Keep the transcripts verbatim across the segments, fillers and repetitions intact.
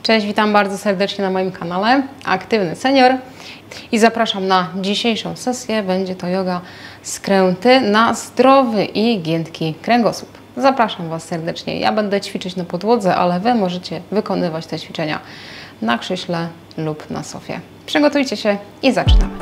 Cześć, witam bardzo serdecznie na moim kanale Aktywny Senior i zapraszam na dzisiejszą sesję. Będzie to joga skręty na zdrowy i giętki kręgosłup. Zapraszam Was serdecznie. Ja będę ćwiczyć na podłodze, ale Wy możecie wykonywać te ćwiczenia na krześle lub na sofie. Przygotujcie się i zaczynamy.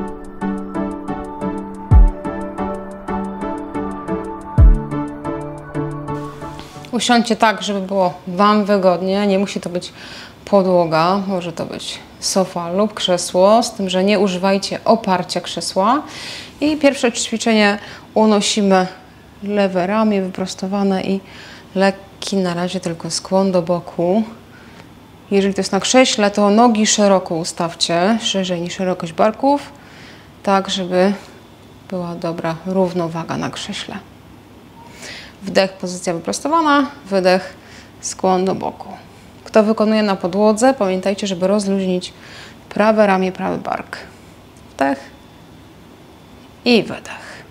Usiądźcie tak, żeby było Wam wygodnie. Nie musi to być podłoga, może to być sofa lub krzesło, z tym, że nie używajcie oparcia krzesła. I pierwsze ćwiczenie unosimy lewe ramię wyprostowane i lekki na razie tylko skłon do boku. Jeżeli to jest na krześle, to nogi szeroko ustawcie, szerzej niż szerokość barków, tak żeby była dobra równowaga na krześle. Wdech, pozycja wyprostowana, wydech, skłon do boku. Kto wykonuje na podłodze, pamiętajcie, żeby rozluźnić prawe ramię, prawy bark. Wdech i wydech.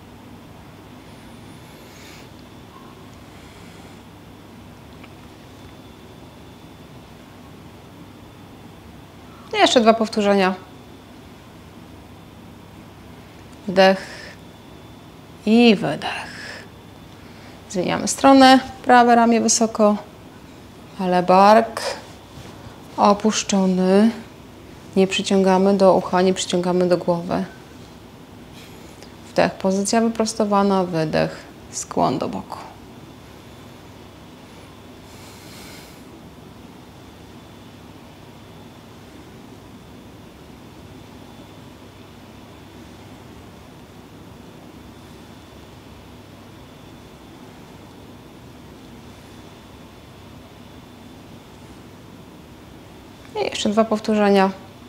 I jeszcze dwa powtórzenia. Wdech i wydech. Zmieniamy stronę, prawe ramię wysoko, ale bark opuszczony. Nie przyciągamy do ucha, nie przyciągamy do głowy. Wdech, pozycja wyprostowana, wydech, skłon do boku. I jeszcze dwa powtórzenia.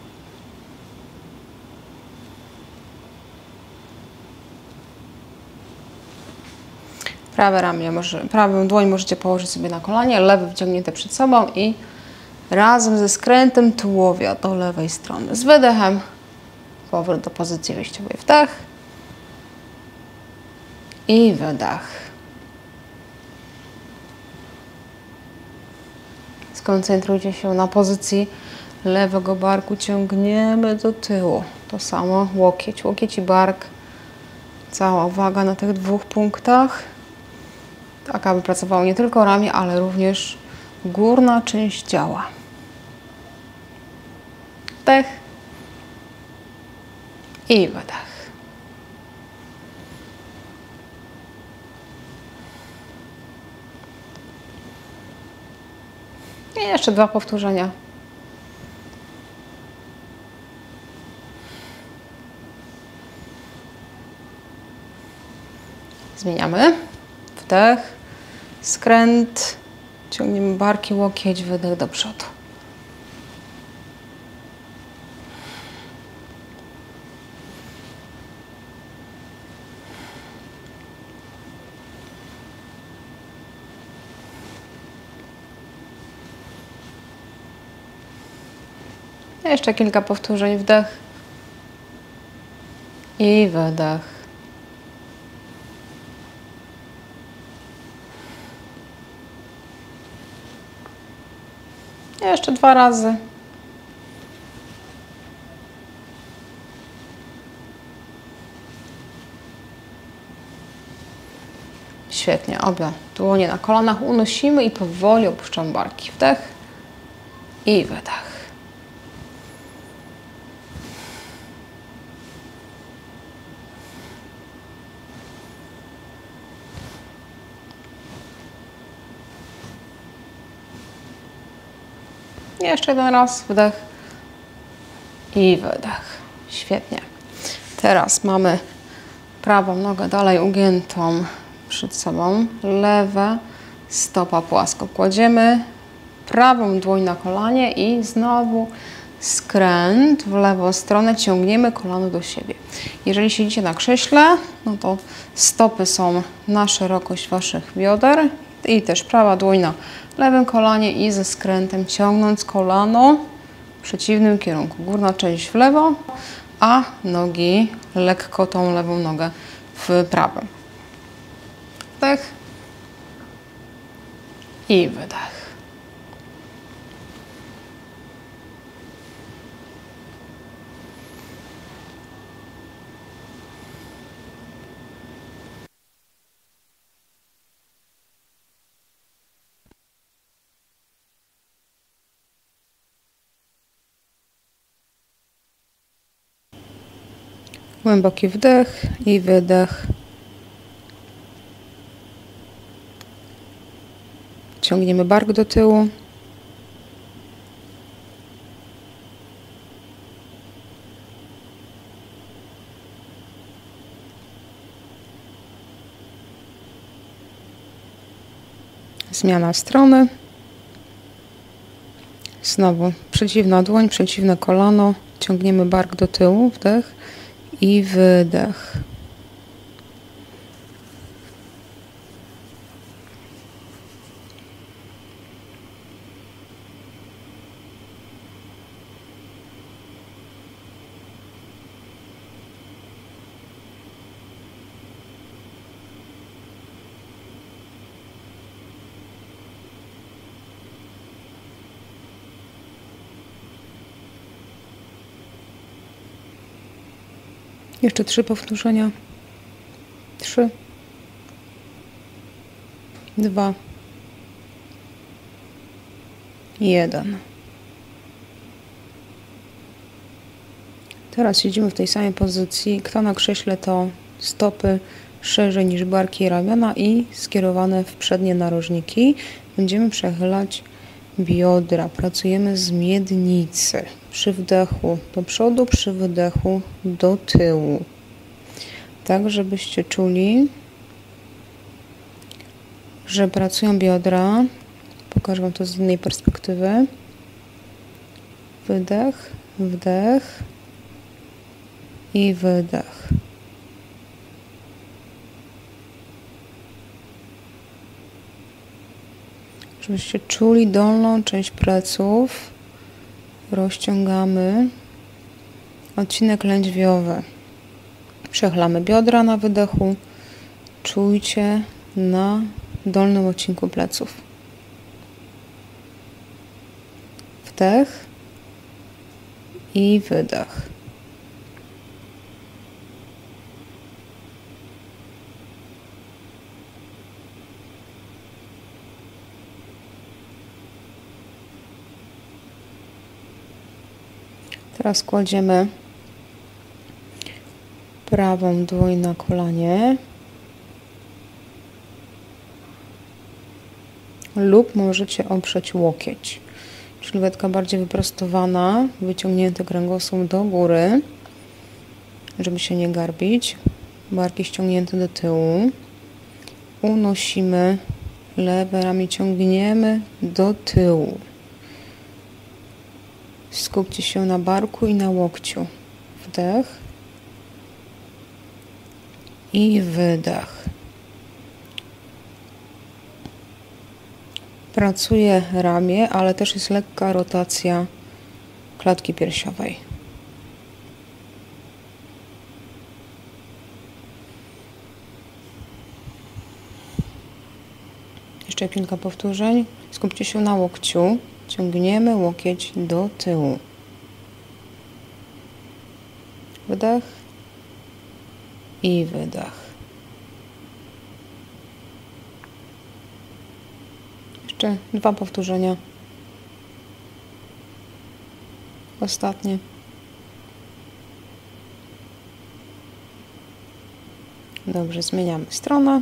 Prawe ramię, może, prawą dłoń możecie położyć sobie na kolanie, lewy wyciągnięte przed sobą i razem ze skrętem tułowia do lewej strony. Z wydechem powrót do pozycji wyjściowej. Wdech i wydech. Skoncentrujcie się na pozycji lewego barku. Ciągniemy do tyłu. To samo łokieć, łokieć i bark. Cała uwaga na tych dwóch punktach. Tak, aby pracowało nie tylko ramię, ale również górna część ciała. Wdech i wydech. I jeszcze dwa powtórzenia. Zmieniamy. Wdech, skręt, ciągniemy barki, łokieć, wydech do przodu. Jeszcze kilka powtórzeń. Wdech i wydech. Jeszcze dwa razy. Świetnie. Obie dłonie na kolanach unosimy i powoli opuszczamy barki. Wdech i wydech. Jeszcze jeden raz, wdech i wydech. Świetnie. Teraz mamy prawą nogę dalej ugiętą przed sobą. Lewe, stopa płasko. Kładziemy prawą dłoń na kolanie i znowu skręt w lewą stronę. Ciągniemy kolano do siebie. Jeżeli siedzicie na krześle, no to stopy są na szerokość Waszych bioder i też prawa dłoń na lewym kolanie i ze skrętem ciągnąc kolano w przeciwnym kierunku. Górna część w lewo, a nogi lekko tą lewą nogę w prawo. Wdech i wydech. Głęboki wdech i wydech. Ciągniemy bark do tyłu. Zmiana strony. Znowu przeciwna dłoń, przeciwne kolano. Ciągniemy bark do tyłu, wdech i wydech. Jeszcze trzy powtórzenia. Trzy. Dwa. Jeden. Teraz siedzimy w tej samej pozycji. Kto na krześle, to stopy szerzej niż barki i ramiona i skierowane w przednie narożniki. Będziemy przechylać biodra. Pracujemy z miednicy. Przy wdechu do przodu, przy wydechu do tyłu. Tak, żebyście czuli, że pracują biodra. Pokażę Wam to z innej perspektywy. Wydech, wdech i wydech. Żebyście czuli dolną część pleców. Rozciągamy odcinek lędźwiowy. Przechylamy biodra na wydechu. Czujcie na dolnym odcinku pleców. Wdech i wydech. Teraz kładziemy prawą dłoń na kolanie lub możecie oprzeć łokieć. Sylwetka bardziej wyprostowana, wyciągnięty kręgosłup do góry, żeby się nie garbić. Barki ściągnięte do tyłu. Unosimy lewe ramię, ciągniemy do tyłu. Skupcie się na barku i na łokciu. Wdech i wydech. Pracuje ramię, ale też jest lekka rotacja klatki piersiowej. Jeszcze kilka powtórzeń. Skupcie się na łokciu. Ciągniemy łokieć do tyłu. Wdech i wydech. Jeszcze dwa powtórzenia. Ostatnie. Dobrze, zmieniamy stronę.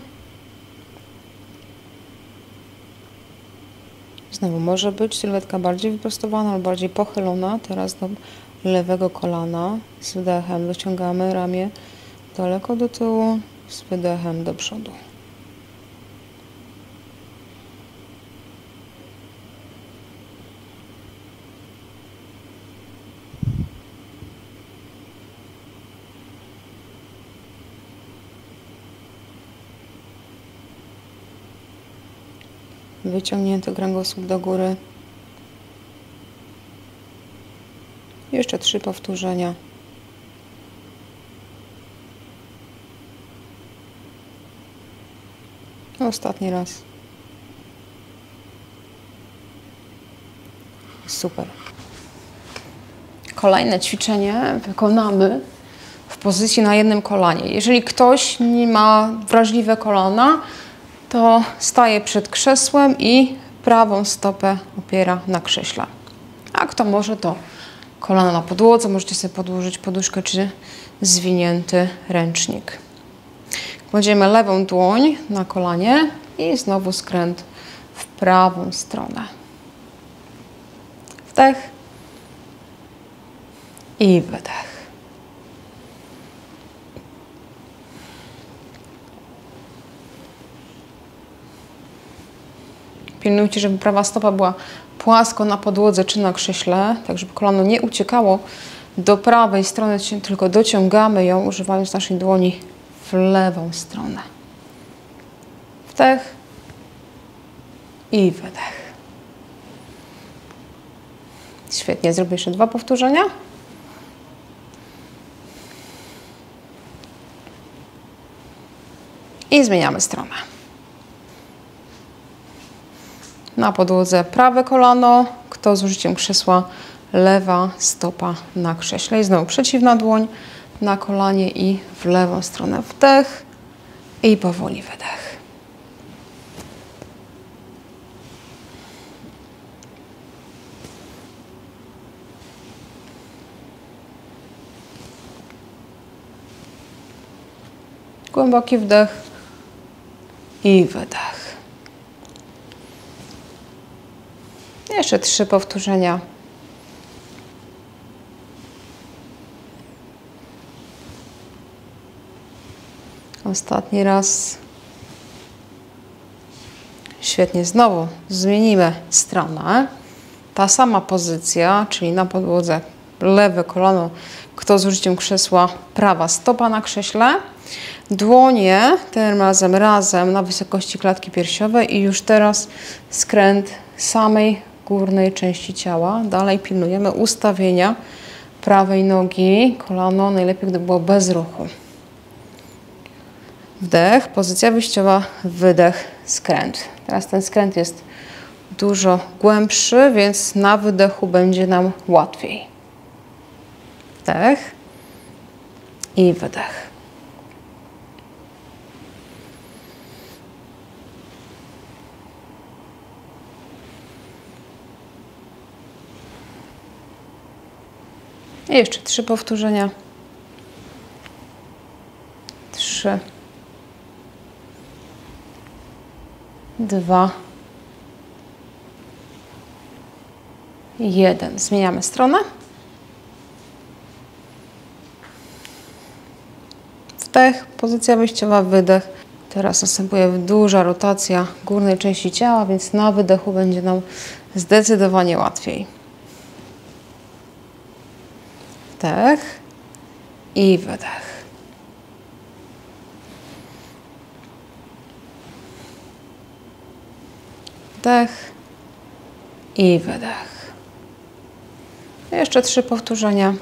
Znowu może być sylwetka bardziej wyprostowana albo bardziej pochylona. Teraz do lewego kolana. Z wdechem dociągamy ramię daleko do tyłu, z wydechem do przodu. Wyciągnięty kręgosłup do góry. Jeszcze trzy powtórzenia. Ostatni raz. Super. Kolejne ćwiczenie wykonamy w pozycji na jednym kolanie. Jeżeli ktoś nie ma wrażliwe kolana, to staje przed krzesłem i prawą stopę opiera na krześle. A kto może, to kolana na podłodze. Możecie sobie podłożyć poduszkę czy zwinięty ręcznik. Kładziemy lewą dłoń na kolanie i znowu skręt w prawą stronę. Wdech i wydech. Pilnujcie, żeby prawa stopa była płasko na podłodze czy na krześle, tak żeby kolano nie uciekało do prawej strony, tylko dociągamy ją, używając naszej dłoni w lewą stronę. Wdech i wydech. Świetnie, zrobię jeszcze dwa powtórzenia. I zmieniamy stronę. Na podłodze prawe kolano, kto z użyciem krzesła, lewa stopa na krześle. I znowu przeciwna dłoń na kolanie i w lewą stronę. Wdech i powoli wydech. Głęboki wdech i wydech. Jeszcze trzy powtórzenia. Ostatni raz. Świetnie, znowu zmienimy stronę. Ta sama pozycja, czyli na podłodze lewe kolano, kto z użyciem krzesła, prawa stopa na krześle. Dłonie tym razem razem na wysokości klatki piersiowej i już teraz skręt samej górnej części ciała. Dalej pilnujemy ustawienia prawej nogi, kolano najlepiej gdyby było bez ruchu. Wdech, pozycja wyjściowa, wydech, skręt. Teraz ten skręt jest dużo głębszy, więc na wydechu będzie nam łatwiej. Wdech i wydech. I jeszcze trzy powtórzenia. Trzy. Dwa. Jeden. Zmieniamy stronę. Wdech, pozycja wyjściowa, wydech. Teraz następuje duża rotacja górnej części ciała, więc na wydechu będzie nam zdecydowanie łatwiej. Wdech i wydech. Wdech i wydech. Jeszcze trzy powtórzenia.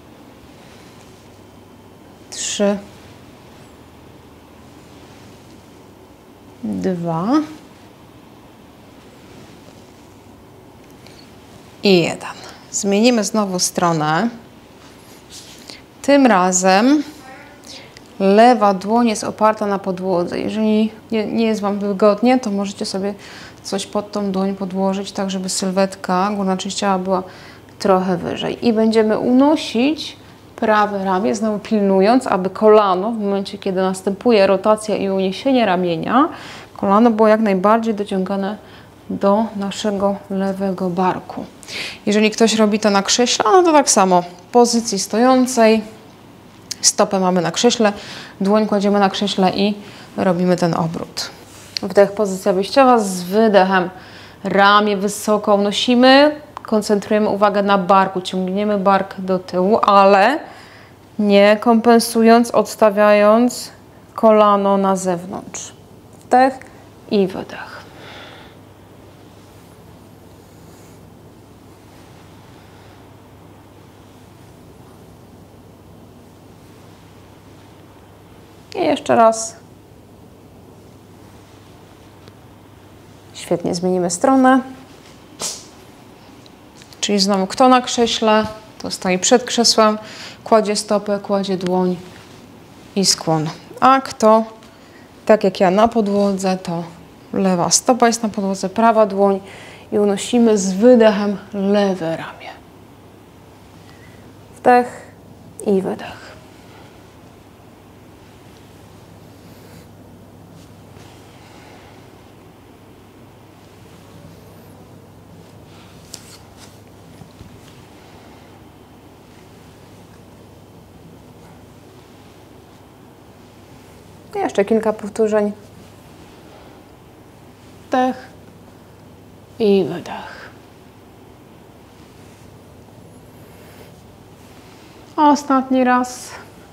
Trzy. Dwa. I jeden. Zmienimy znowu stronę. Tym razem lewa dłoń jest oparta na podłodze. Jeżeli nie, nie jest Wam wygodnie, to możecie sobie coś pod tą dłoń podłożyć, tak żeby sylwetka, górna część ciała była trochę wyżej. I będziemy unosić prawe ramię, znowu pilnując, aby kolano w momencie, kiedy następuje rotacja i uniesienie ramienia, kolano było jak najbardziej dociągane do naszego lewego barku. Jeżeli ktoś robi to na krześle, no to tak samo. W pozycji stojącej, stopę mamy na krześle, dłoń kładziemy na krześle i robimy ten obrót. Wdech, pozycja wyjściowa, z wydechem ramię wysoko unosimy, koncentrujemy uwagę na barku, ciągniemy bark do tyłu, ale nie kompensując, odstawiając kolano na zewnątrz. Wdech i wydech. I jeszcze raz. Świetnie, zmienimy stronę. Czyli znowu kto na krześle, to stoi przed krzesłem, kładzie stopę, kładzie dłoń i skłon. A kto, tak jak ja na podłodze, to lewa stopa jest na podłodze, prawa dłoń i unosimy z wydechem lewe ramię. Wdech i wydech. Jeszcze kilka powtórzeń. Wdech i wydech. Ostatni raz.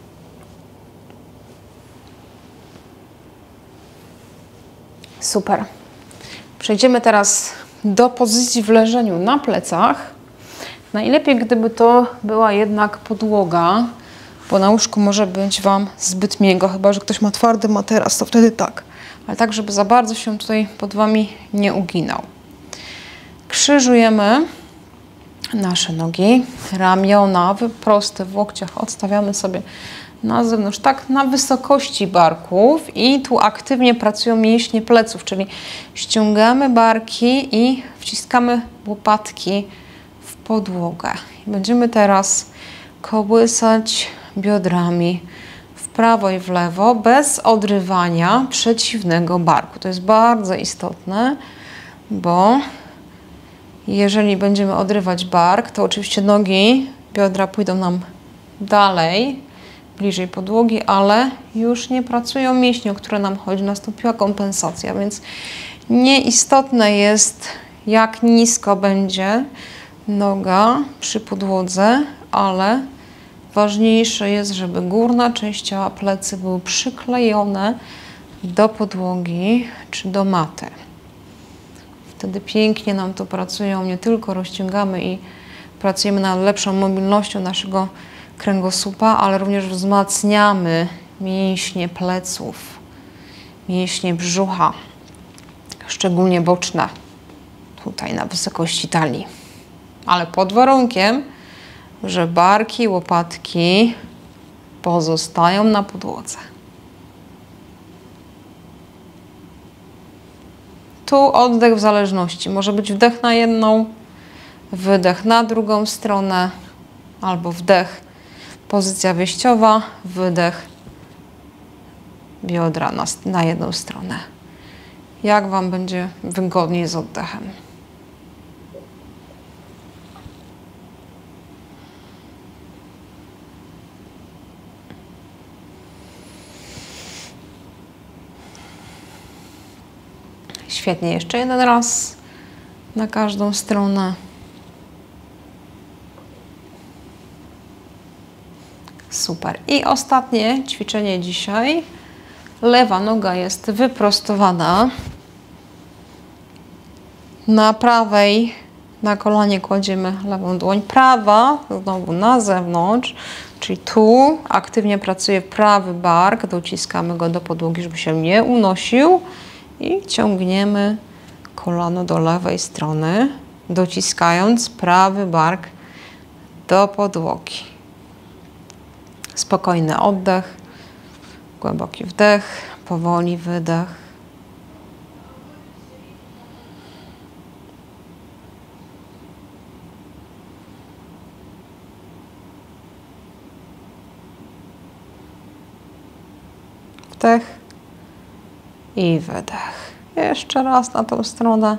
Super. Przejdziemy teraz do pozycji w leżeniu na plecach. Najlepiej, gdyby to była jednak podłoga, bo na łóżku może być Wam zbyt miękko, chyba że ktoś ma twardy materac, to wtedy tak. Ale tak, żeby za bardzo się tutaj pod Wami nie uginał. Krzyżujemy nasze nogi, ramiona proste w łokciach odstawiamy sobie na zewnątrz, tak na wysokości barków i tu aktywnie pracują mięśnie pleców, czyli ściągamy barki i wciskamy łopatki w podłogę. Będziemy teraz kołysać biodrami w prawo i w lewo bez odrywania przeciwnego barku. To jest bardzo istotne, bo jeżeli będziemy odrywać bark, to oczywiście nogi, biodra pójdą nam dalej, bliżej podłogi, ale już nie pracują mięśnie, o które nam chodzi. Nastąpiła kompensacja, więc nieistotne jest, jak nisko będzie noga przy podłodze, ale ważniejsze jest, żeby górna część ciała, plecy były przyklejone do podłogi czy do maty. Wtedy pięknie nam to pracują, nie tylko rozciągamy i pracujemy nad lepszą mobilnością naszego kręgosłupa, ale również wzmacniamy mięśnie pleców, mięśnie brzucha, szczególnie boczne, tutaj na wysokości talii. Ale pod warunkiem, że barki, łopatki pozostają na podłodze. Tu oddech w zależności. Może być wdech na jedną, wydech na drugą stronę, albo wdech, pozycja wyjściowa, wydech, biodra na, na jedną stronę. Jak Wam będzie wygodniej z oddechem. Świetnie, jeszcze jeden raz na każdą stronę. Super. I ostatnie ćwiczenie dzisiaj. Lewa noga jest wyprostowana. Na prawej na kolanie kładziemy lewą dłoń. Prawa znowu na zewnątrz, czyli tu aktywnie pracuje prawy bark. Dociskamy go do podłogi, żeby się nie unosił. I ciągniemy kolano do lewej strony, dociskając prawy bark do podłogi. Spokojny oddech, głęboki wdech, powoli wydech. Wdech i wydech. Jeszcze raz na tą stronę.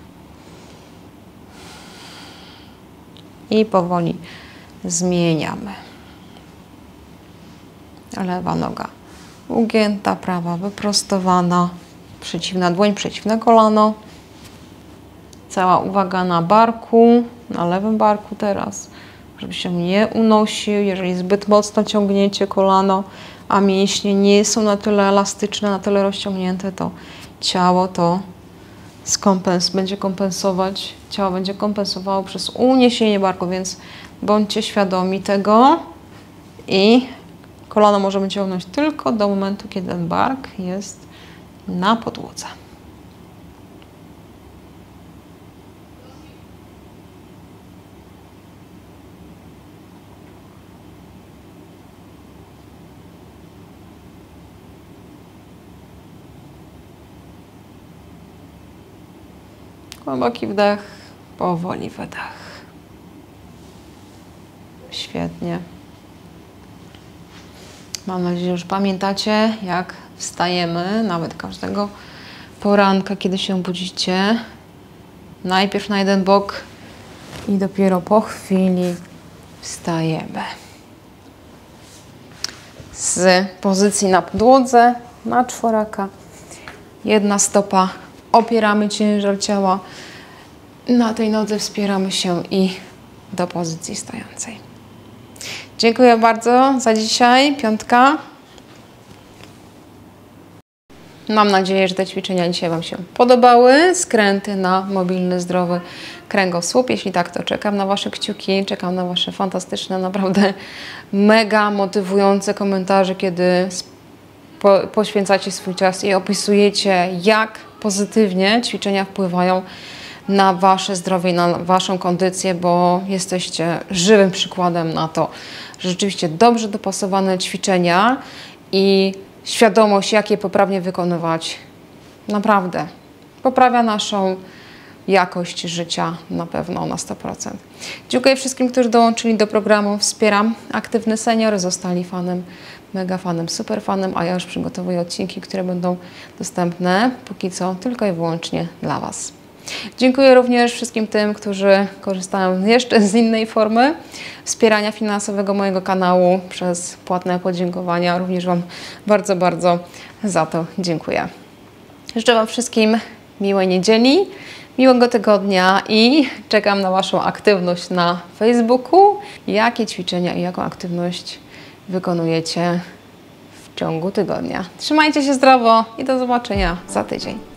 I powoli zmieniamy. Lewa noga ugięta, prawa wyprostowana, przeciwna dłoń, przeciwne kolano. Cała uwaga na barku, na lewym barku teraz, żeby się nie unosił. Jeżeli zbyt mocno ciągniecie kolano, a mięśnie nie są na tyle elastyczne, na tyle rozciągnięte, to ciało to skompens będzie kompensować, ciało będzie kompensowało przez uniesienie barku, więc bądźcie świadomi tego i kolano możemy ciągnąć tylko do momentu, kiedy ten bark jest na podłodze. Głęboki wdech, powoli wydech. Świetnie. Mam nadzieję, że już pamiętacie, jak wstajemy, nawet każdego poranka, kiedy się budzicie. Najpierw na jeden bok i dopiero po chwili wstajemy. Z pozycji na podłodze, na czworaka. Jedna stopa, opieramy ciężar ciała. Na tej nodze wspieramy się i do pozycji stojącej. Dziękuję bardzo za dzisiaj, piątka. Mam nadzieję, że te ćwiczenia dzisiaj Wam się podobały. Skręty na mobilny, zdrowy kręgosłup. Jeśli tak, to czekam na Wasze kciuki, czekam na Wasze fantastyczne, naprawdę mega motywujące komentarze, kiedy po, poświęcacie swój czas i opisujecie, jak pozytywnie ćwiczenia wpływają na Wasze zdrowie, na Waszą kondycję, bo jesteście żywym przykładem na to, że rzeczywiście dobrze dopasowane ćwiczenia i świadomość, jak je poprawnie wykonywać, naprawdę poprawia naszą jakość życia na pewno na sto procent. Dziękuję wszystkim, którzy dołączyli do programu Wspieram Aktywny Senior, zostali fanem, mega fanem, super fanem, a ja już przygotowuję odcinki, które będą dostępne póki co tylko i wyłącznie dla Was. Dziękuję również wszystkim tym, którzy korzystają jeszcze z innej formy wspierania finansowego mojego kanału przez płatne podziękowania. Również Wam bardzo, bardzo za to dziękuję. Życzę Wam wszystkim miłej niedzieli, miłego tygodnia i czekam na Waszą aktywność na Facebooku. Jakie ćwiczenia i jaką aktywność wykonujecie w ciągu tygodnia. Trzymajcie się zdrowo i do zobaczenia za tydzień.